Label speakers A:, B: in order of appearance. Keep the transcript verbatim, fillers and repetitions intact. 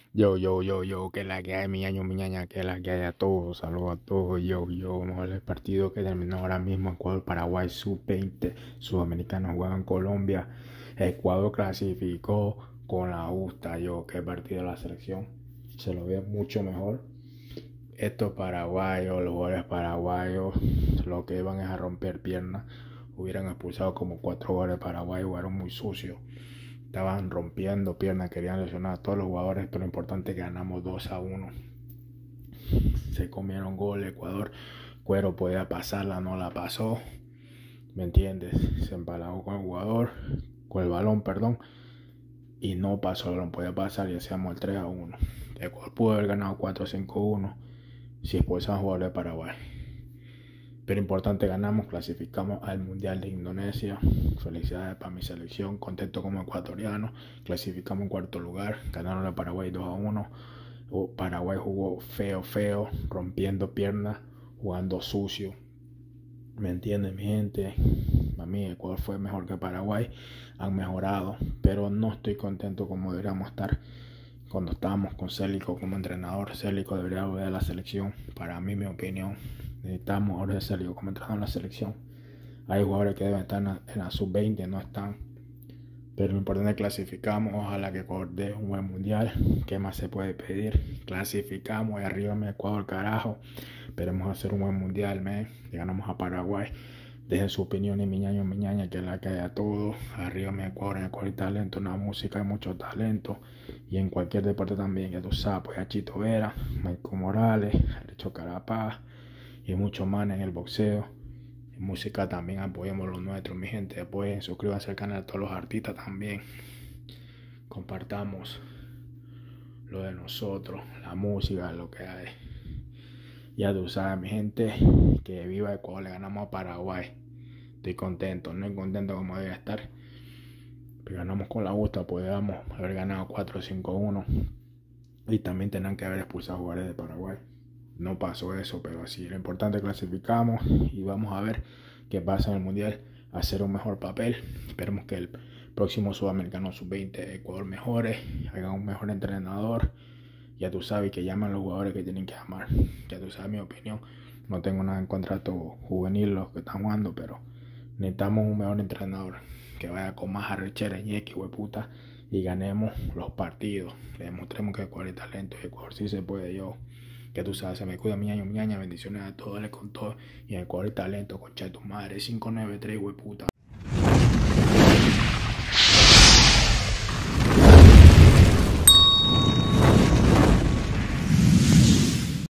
A: Yo, yo, yo, yo, que la que hay, mi año, mi ñaña, que la que hay a todos, saludos a todos, yo, yo, vamos a ver el partido que terminó ahora mismo, Ecuador-Paraguay, sub veinte, sudamericanos juegan en Colombia, Ecuador clasificó con la justa, yo, que partido de la selección, se lo ve mucho mejor, estos paraguayos, los jugadores paraguayos, lo que iban es a romper piernas, hubieran expulsado como cuatro jugadores paraguayos, jugaron muy sucios. Estaban rompiendo piernas, querían lesionar a todos los jugadores, pero lo importante es que ganamos dos a uno. Se comieron gol Ecuador. Cuero podía pasarla, no la pasó. ¿Me entiendes? Se empalagó con el jugador, con el balón, perdón. Y no pasó el balón, podía pasar y hacíamos el tres a uno. Ecuador pudo haber ganado cuatro a cinco a uno si expulsaban jugadores de Paraguay. Pero importante, ganamos, clasificamos al Mundial de Indonesia. Felicidades para mi selección, contento como ecuatoriano. Clasificamos en cuarto lugar, ganaron a Paraguay dos a uno. Paraguay jugó feo, feo, rompiendo piernas, jugando sucio. ¿Me entienden, mi gente? Para mí Ecuador fue mejor que Paraguay, han mejorado, pero no estoy contento como deberíamos estar cuando estábamos con Célico como entrenador. Célico debería volver a la selección, para mí, mi opinión. Necesitamos ahora de Célico como entrenador en la selección. Hay jugadores que deben estar en la, en la sub veinte, no están. Pero lo importante es que clasificamos. Ojalá que Ecuador dé un buen mundial. ¿Qué más se puede pedir? Clasificamos y arriba me Ecuador, carajo. Esperemos hacer un buen mundial, man. Le ganamos a Paraguay. Dejen su opinión y mi ñaño, mi ñaña, que la que haya todo. Arriba mi Ecuador, en Ecuador hay talento, en la música hay mucho talento. Y en cualquier deporte también, que tú sabes, pues a Chito Vera, Michael Morales, Richo Carapaz y mucho más en el boxeo. En música también apoyemos lo nuestro, mi gente. Apoyen, suscríbanse al canal a todos los artistas también. Compartamos lo de nosotros, la música, lo que hay. Ya tú sabes, mi gente, que viva Ecuador, le ganamos a Paraguay. Estoy contento, no estoy contento como debe estar. Pero ganamos con la justa, podíamos haber ganado cuatro cinco uno. Y también tenían que haber expulsado a jugadores de Paraguay. No pasó eso, pero así lo importante es que clasificamos y vamos a ver qué pasa en el mundial, hacer un mejor papel. Esperemos que el próximo sudamericano sub veinte Ecuador mejore, haga un mejor entrenador. Ya tú sabes, que llaman a los jugadores que tienen que llamar. Ya tú sabes mi opinión. No tengo nada en contrato juvenil los que están jugando, pero necesitamos un mejor entrenador que vaya con más arrechera, ñeque, hueputa, y ganemos los partidos. Le demostremos que Ecuador hay talento y Ecuador sí se puede. Yo, que tú sabes, se me cuida mi año, mi aña, bendiciones a todos, les con todo. Y en Ecuador hay talento, concha de tu madre, cinco nueve tres, hueputa.